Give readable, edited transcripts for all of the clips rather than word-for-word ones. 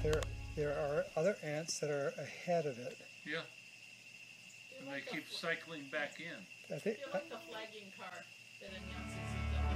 there are other ants that are ahead of it. Yeah. And they keep cycling back in. I think, They're like the flagging car that announces it's done.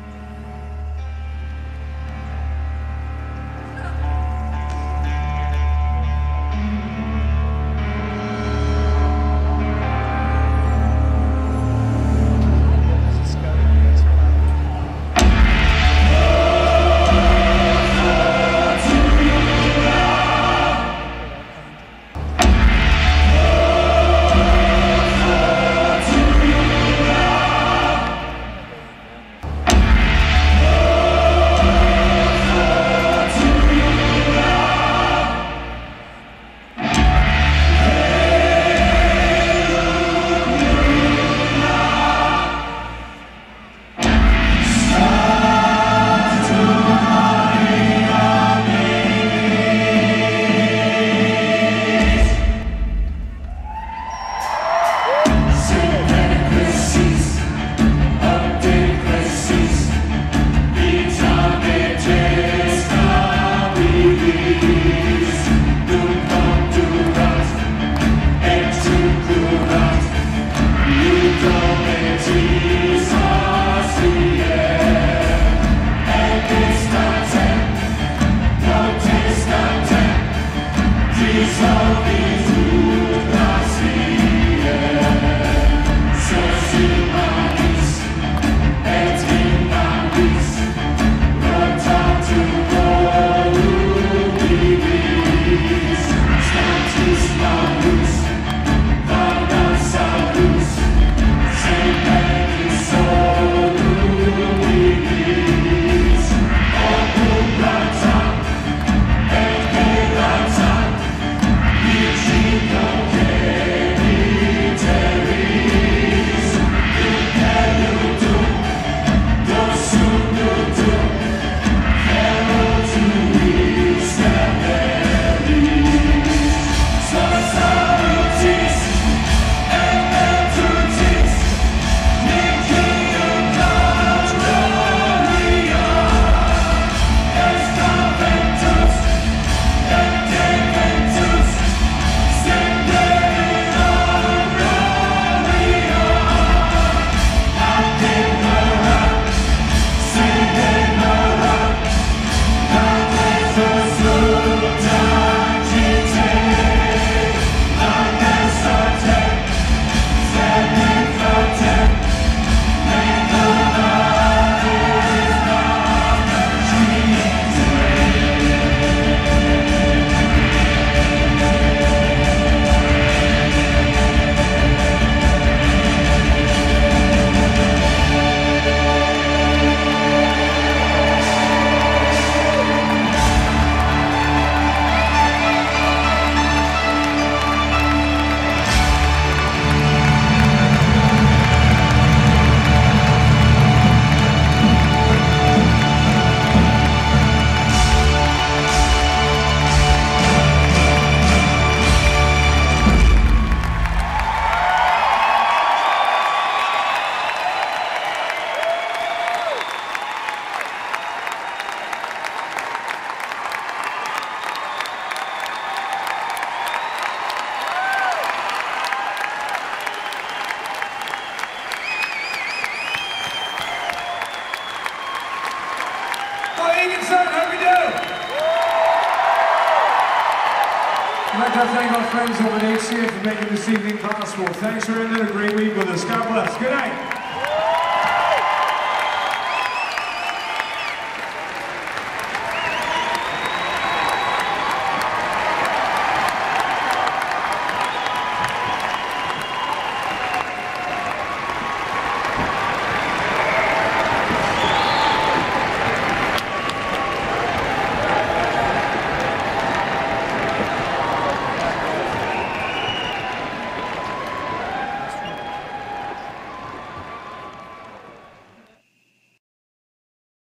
I'd like to thank our friends over at HCA for making this evening possible. Thanks for ending a great week with us. God bless. Good night.